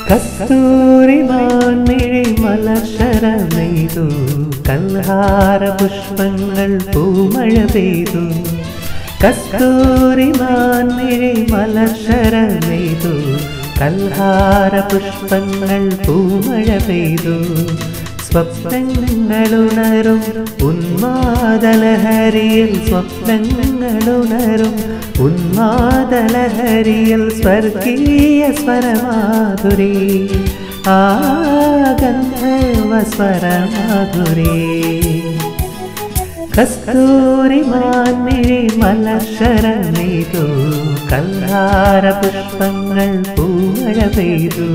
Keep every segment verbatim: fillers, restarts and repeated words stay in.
കസ്തൂരി മാൻമിഴി മലർശരമെയ്തു കൽഹാര പുഷ്പങ്ങൾ പൂമഴ പെയ്തു. കസ്തൂരി മാൻമിഴി മലർശരമെയ്തു കൽഹാര പുഷ്പങ്ങൾ പൂമഴ പെയ്തു. സ്വപ്നങ്ങളുണരും ഉന്മാദലഹരിയിൽ സ്വപ്നങ്ങളുണരും ഉന്മാദലഹരിയിൽ സ്വർഗീയ സ്വരമാധുരി ആ ഗന്ധർവ സ്വരമാധുരി. കസ്തൂരി മാൻമിഴി മലർശരമെയ്തു കൽഹാര പുഷ്പങ്ങൾ പൂമഴ പെയ്തു.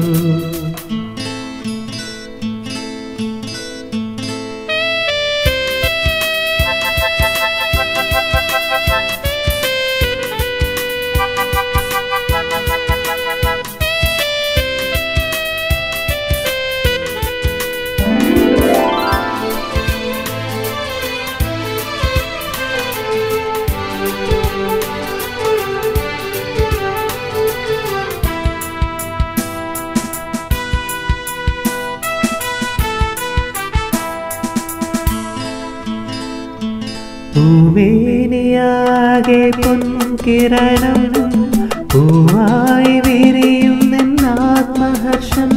പൂമേനിയാകെ പൊൻകിരണം പൂവായി വിരിയും നിന്നാത്മഹർഷം.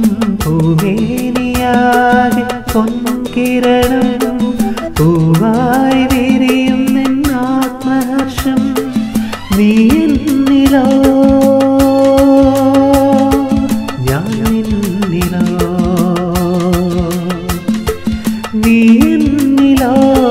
പൂമേനിയാകെ പൊൻകിരണം പൂവായി വിരിയും നിന്നാത്മഹർഷം. നീ എന്നിലോ ഞാൻ നിന്നിലോ നീ എന്നിലോ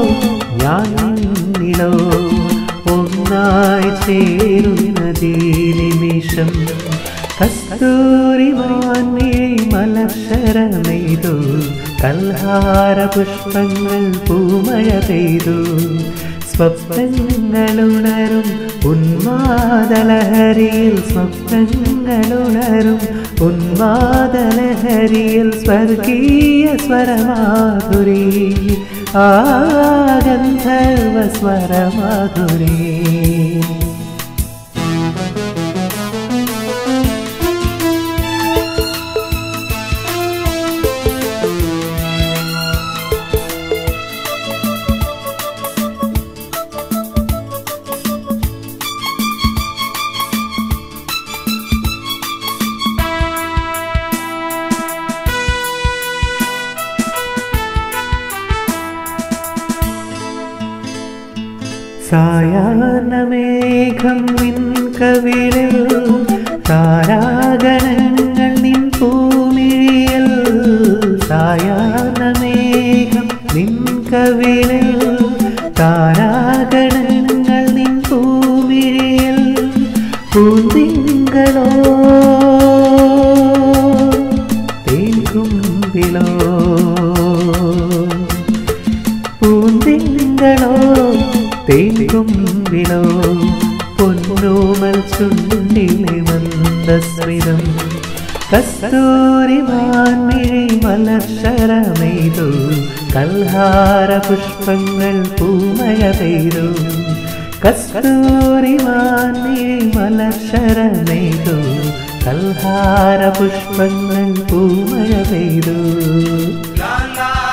ഞാനിലോ ഒന്നായി ചേരുന്നതീ നിമിഷം. കസ്തൂരി മാൻമിഴി മലർശരമെയ്തു കൽഹാര പുഷ്പങ്ങൾ പൂമഴ പെയ്തു. സ്വപ്നങ്ങളുണരും ഉന്മാദലഹരിയിൽ സ്വപ്നങ്ങളുണരും ഉന്മാദലഹരിയിൽ സ്വർഗീയ സ്വരമാധുരി ആ ഗന്ധർവ സ്വരമാധുരി. സായാഹ്നമേഘം നിൻ കവിളിൽ താരാഗണങ്ങൾ നിൻ പൂമിഴിയിൽ. സായാഹ്നമേഘം നിൻ കവിളിൽ താരാഗണങ്ങൾ നിൻ പൂമിഴിയിൽ. പൂന്തിങ്കളോ തേൻകുമ്പിളോ പൂന്തിങ്കളോ തേൻകുമ്പിളോ പൊന്നോമൽ ചുണ്ടിലെ മന്ദസ്മിതം. കസ്തൂരി മാൻമിഴി മലർശരമെയ്തു കൽഹാര പുഷ്പങ്ങൾ പൂമഴ പെയ്തു. കസ്തൂരി മാൻമിഴി മലർശരമെയ്തു കൽഹാര പുഷ്പങ്ങൾ പൂമഴ പെയ്തു.